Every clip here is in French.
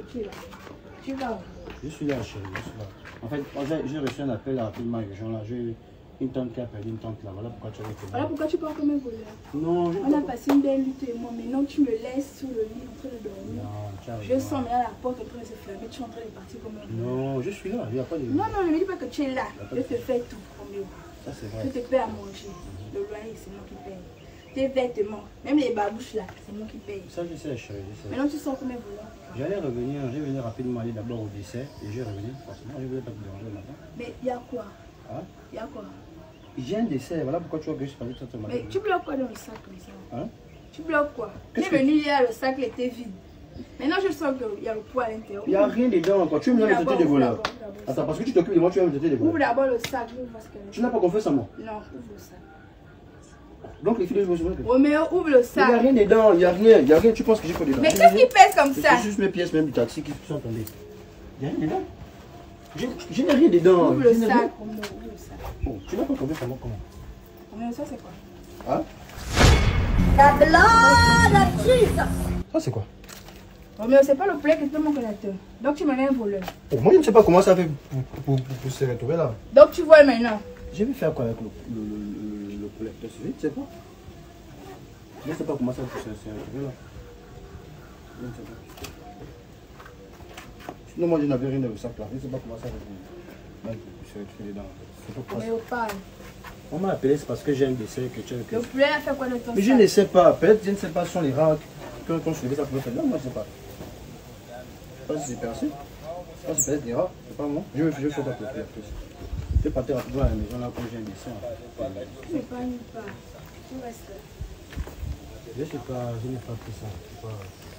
tu es là. Tu vas où? Je suis là, chérie, je suis là. En fait, j'ai reçu un appel rapidement urgent là. J'ai une tante qui a perdu une tante là. Voilà pourquoi tu as été. Voilà pourquoi tu pars comme un voleur. Non, je On a passé une belle lutte et moi, maintenant tu me laisses sur le lit en train de dormir. Non, tu as Je sens maintenant la porte en train de se fermer, tu es en train de partir comme un voleur. Non, je suis là, il n'y a pas de. Non, non, ne me dis pas que tu es là. Je te fais tout, Roméo. Ça c'est vrai. Je te paie à manger. Le loyer, c'est moi qui paye. Tes vêtements, même les babouches là, c'est moi qui paye. Ça je sais, chérie, je sais. Maintenant tu sors comme un voleur. J'allais revenir, j'ai venu rapidement aller d'abord au dessert et j'ai revenu forcément. Je ne voulais pas te déranger le matin. Mais il y a quoi? Hein? Il y a quoi? J'ai un dessert, voilà pourquoi tu vois que je suis parti tout ce matin. Mais tu bloques quoi dans le sac comme ça? Hein? Tu bloques quoi? Tu es Qu'est-ce que- venu hier, le sac était vide. Maintenant je sens qu'il y a le poids à l'intérieur. Il n'y a rien dedans encore. Tu me donnes le traité des voleurs. Attends, parce que tu t'occupes de moi, tu vas me traiter des Ouvre voleurs. d'abord le sac, ouvre parce que... Tu n'as pas confiance en moi. Non, ouvre le sac. Donc les filles, je me souviens que. Roméo, ouvre le Il n'y a sac. rien dedans, il n'y a rien, il n'y a rien. Tu penses que j'ai quoi dedans? Mais qu'est-ce qui pèse comme ça? C'est juste mes pièces même du taxi qui sont tombées. Il n'y a rien dedans. Je n'ai rien dedans. Ouvre le Je n'ai rien. sac, Roméo, ouvre le sac. Oh, tu n'as pas confiance en moi comment? Roméo, ça c'est quoi? Hein? The blood of Jesus. Ça c'est quoi? Roméo, c'est pas le poulet qui est mon connecteur. Donc tu m'en es un voleur. Oh, moi je ne sais pas comment ça fait pour se retrouver là. Donc tu vois maintenant. Je vais faire quoi avec le collecteur? Je ne sais pas. Je ne sais pas comment ça peut se retrouver là. Je ne sais pas. Sinon moi je n'avais rien dans le sac là. Je ne sais pas comment ça peut se retrouver dedans. C'est pas possible. Roméo, parle. On m'a appelé, c'est parce que j'ai un dessert que tu as. Le poulet a fait quoi de ton Mais je sac? ne sais pas. Peut-être, je ne sais pas, ce sont les rats quand je faisais ça pouvait faire. Non, moi je ne sais pas. Je ne sais pas si c'est percé. Je pense que c'est peut-être des rats. C'est pas moi. Je vais faire ça pour le plus. Je vais partir rapidement à la maison là quand j'ai un dessert. Tu n'es pas nulle part. Tu restes là. Je sais pas, je n'ai pas fait ça. Je sais pas.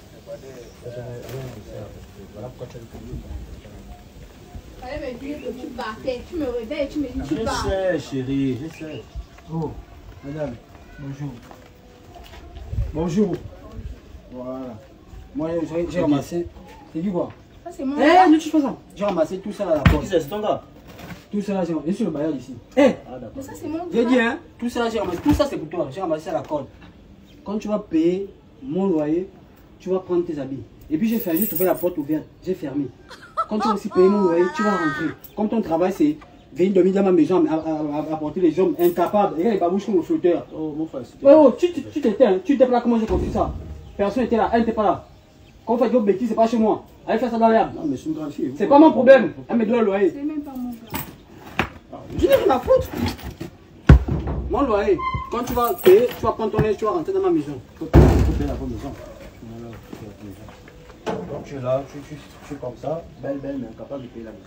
Voilà pourquoi tu as le produit. Fallait me dire que tu partais. Tu me réveilles et tu me dis tu Je pars. sais, chérie, je sais. Oh, madame, bonjour. Bonjour. Voilà. Moi, j'ai ramassé. C'est du quoi? Ça c'est mon Eh, gars. ne touche pas ça. J'ai ramassé tout ça à la porte. C'est ton gars. Tout ça là, j'ai sur le bailleur ici. Eh, Ah, d'accord. Mais ça c'est mon j'ai gars. dit, hein, tout ça là, j'ai ramassé. Tout ça c'est pour toi. J'ai ramassé à la corde. Quand tu vas payer mon loyer, tu vas prendre tes habits. Et puis j'ai trouvé la porte ouverte. J'ai fermé. Quand tu vas aussi payer mon loyer, tu vas rentrer. Comme ton travail c'est venir dormir dans ma maison, apporter les hommes incapables. Regarde les babouches comme le flotteur. Oh, mon frère, c'était. Oh, tu t'éteins. Tu n'étais pas là, comment j'ai compris ça? Personne n'était là, elle n'était pas là. Quand on fait d'autres bêtises, c'est pas chez moi. Allez faire ça dans l'herbe. Non, mais c'est une grande fille. C'est pas mon problème. Elle me doit le loyer. C'est même pas mon gars. Je n'ai rien à foutre. Mon loyer, quand tu vas payer, tu vas prendre ton aise, tu vas rentrer dans ma maison. Il faut payer la bonne maison. Voilà, il faut payer la maison. Donc tu es là, tu es comme ça, belle, mais incapable de payer la maison.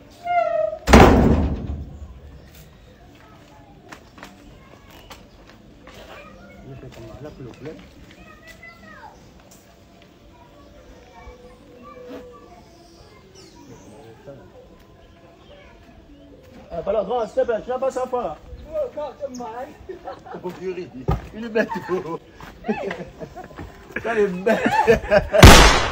Je fais comment? Là pour le poulet. Ah, pas là, grand, s'il te plaît, tu n'as pas 100 francs là. Oh, purée, une bête. Ça, les bêtes.